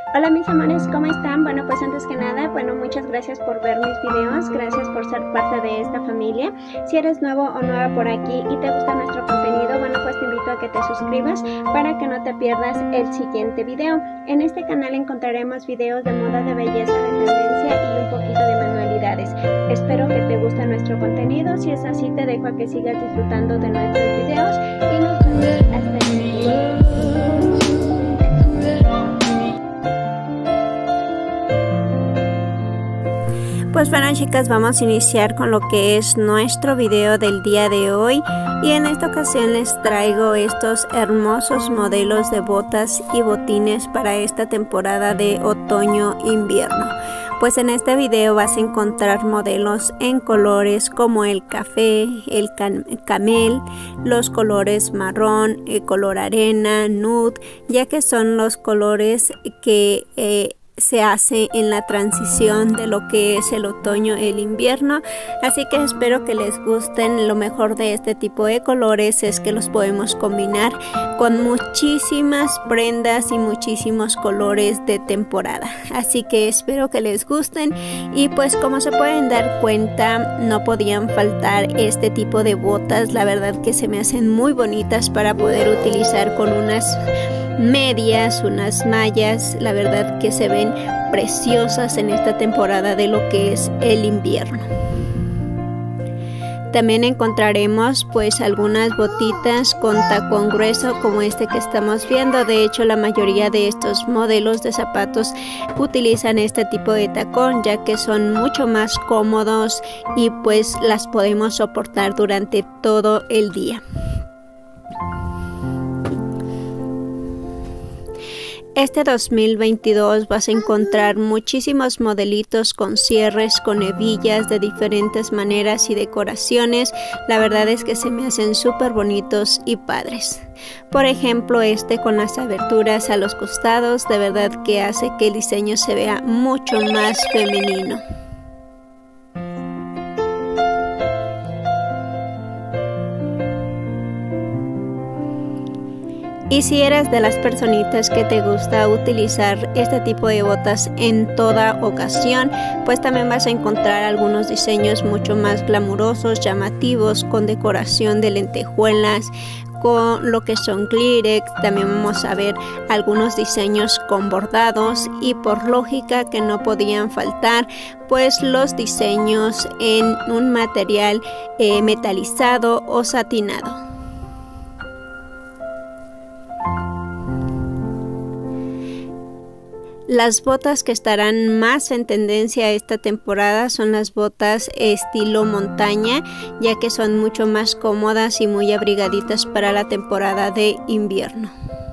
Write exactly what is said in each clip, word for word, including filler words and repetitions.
Hola mis amores, ¿cómo están? Bueno, pues antes que nada, bueno, muchas gracias por ver mis videos, gracias por ser parte de esta familia. Si eres nuevo o nueva por aquí y te gusta nuestro contenido, bueno, pues te invito a que te suscribas para que no te pierdas el siguiente video. En este canal encontraremos videos de moda, de belleza, de tendencia y un poquito de manualidades. Espero que te guste nuestro contenido, si es así te dejo a que sigas disfrutando de nuestros videos y nos vemos hasta el siguiente. Pues bueno chicas, vamos a iniciar con lo que es nuestro video del día de hoy y en esta ocasión les traigo estos hermosos modelos de botas y botines para esta temporada de otoño-invierno. Pues en este video vas a encontrar modelos en colores como el café, el camel, los colores marrón, el color arena, nude, ya que son los colores que eh, se hace en la transición de lo que es el otoño y el invierno, así que espero que les gusten. Lo mejor de este tipo de colores es que los podemos combinar con muchísimas prendas y muchísimos colores de temporada, así que espero que les gusten. Y pues como se pueden dar cuenta, no podían faltar este tipo de botas, la verdad que se me hacen muy bonitas para poder utilizar con unas medias, unas mallas, la verdad que se ven preciosas en esta temporada de lo que es el invierno. También encontraremos pues algunas botitas con tacón grueso como este que estamos viendo. De hecho, la mayoría de estos modelos de zapatos utilizan este tipo de tacón, ya que son mucho más cómodos y pues las podemos soportar durante todo el día. Este dos mil veintidós vas a encontrar muchísimos modelitos con cierres, con hebillas de diferentes maneras y decoraciones. La verdad es que se me hacen súper bonitos y padres. Por ejemplo, este con las aberturas a los costados, de verdad que hace que el diseño se vea mucho más femenino. Y si eres de las personitas que te gusta utilizar este tipo de botas en toda ocasión, pues también vas a encontrar algunos diseños mucho más glamurosos, llamativos, con decoración de lentejuelas, con lo que son glitter. También vamos a ver algunos diseños con bordados y por lógica que no podían faltar pues los diseños en un material eh, metalizado o satinado. Las botas que estarán más en tendencia esta temporada son las botas estilo montaña, ya que son mucho más cómodas y muy abrigaditas para la temporada de invierno.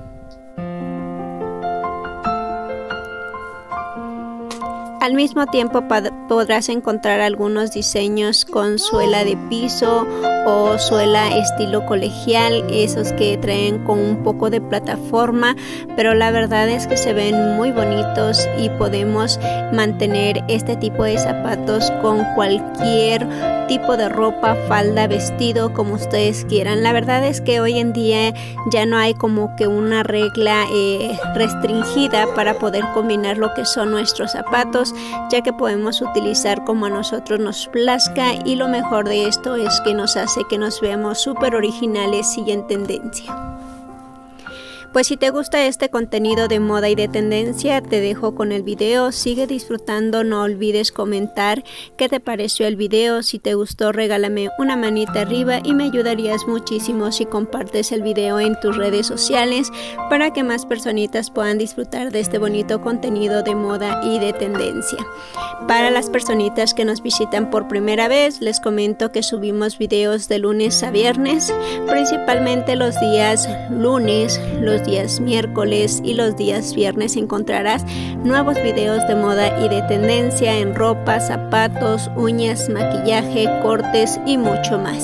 Al mismo tiempo podrás encontrar algunos diseños con suela de piso o suela estilo colegial, esos que traen con un poco de plataforma, pero la verdad es que se ven muy bonitos y podemos mantener este tipo de zapatos con cualquier tipo de ropa, falda, vestido, como ustedes quieran. La verdad es que hoy en día ya no hay como que una regla eh, restringida para poder combinar lo que son nuestros zapatos, ya que podemos utilizar como a nosotros nos plazca, y lo mejor de esto es que nos hace que nos veamos súper originales y en tendencia. Pues si te gusta este contenido de moda y de tendencia, te dejo con el video. Sigue disfrutando, no olvides comentar qué te pareció el video. Si te gustó, regálame una manita arriba y me ayudarías muchísimo si compartes el video en tus redes sociales para que más personitas puedan disfrutar de este bonito contenido de moda y de tendencia. Para las personitas que nos visitan por primera vez, les comento que subimos videos de lunes a viernes, principalmente los días lunes, los días miércoles y los días viernes encontrarás nuevos videos de moda y de tendencia en ropa, zapatos, uñas, maquillaje, cortes y mucho más.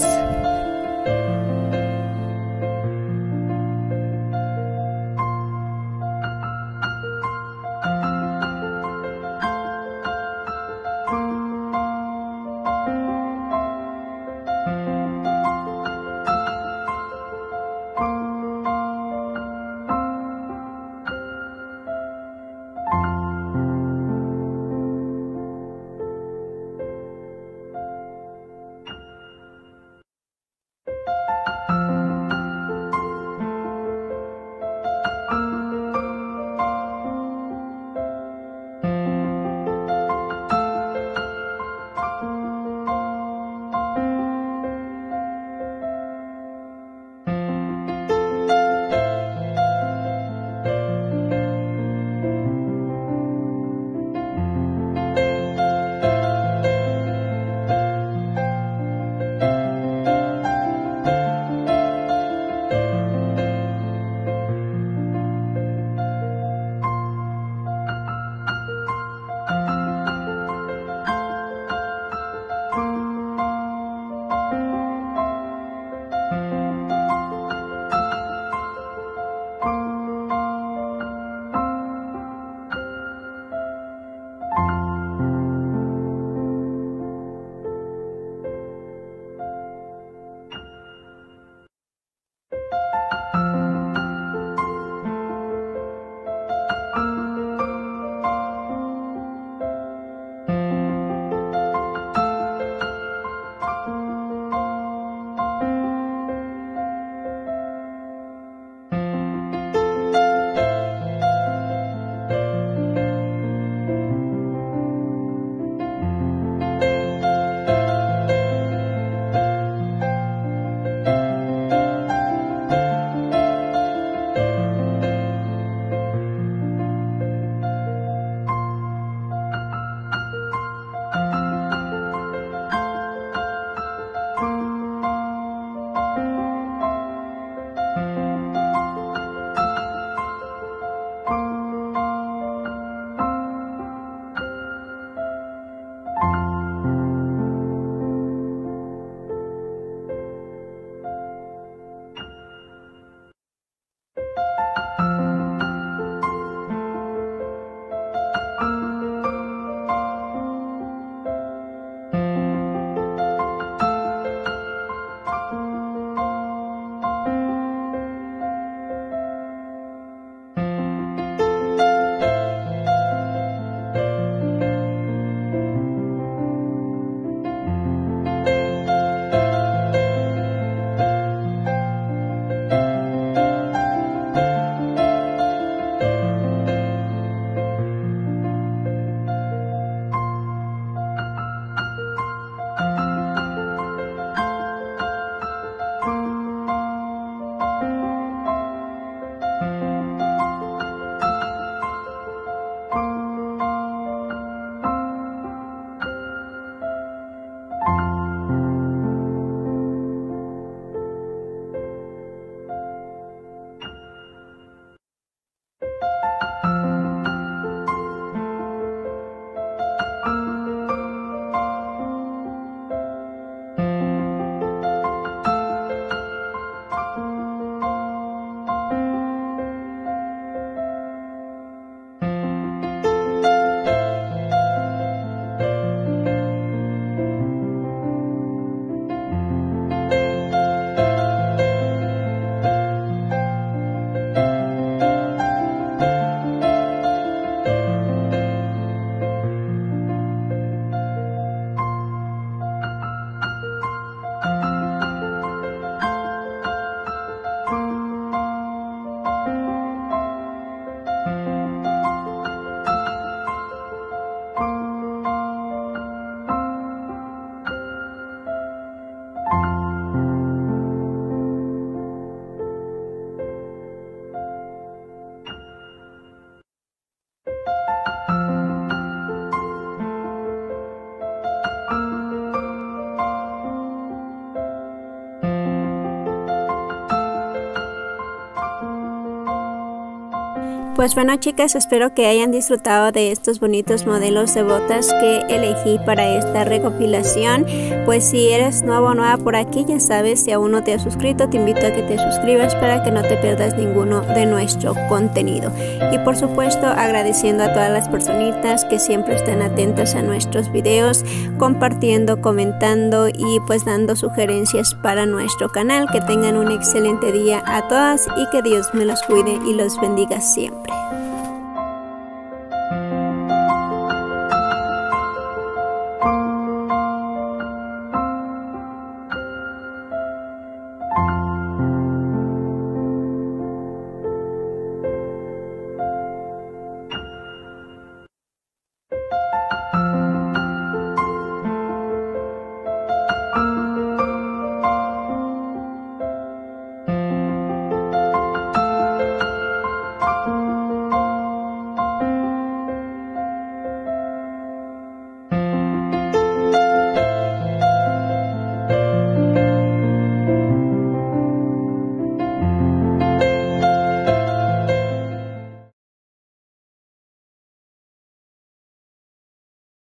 Pues bueno, chicas, espero que hayan disfrutado de estos bonitos modelos de botas que elegí para esta recopilación. Pues si eres nuevo o nueva por aquí, ya sabes, si aún no te has suscrito, te invito a que te suscribas para que no te pierdas ninguno de nuestro contenido. Y por supuesto, agradeciendo a todas las personitas que siempre están atentas a nuestros videos, compartiendo, comentando y pues dando sugerencias para nuestro canal. Que tengan un excelente día a todas y que Dios me los cuide y los bendiga siempre.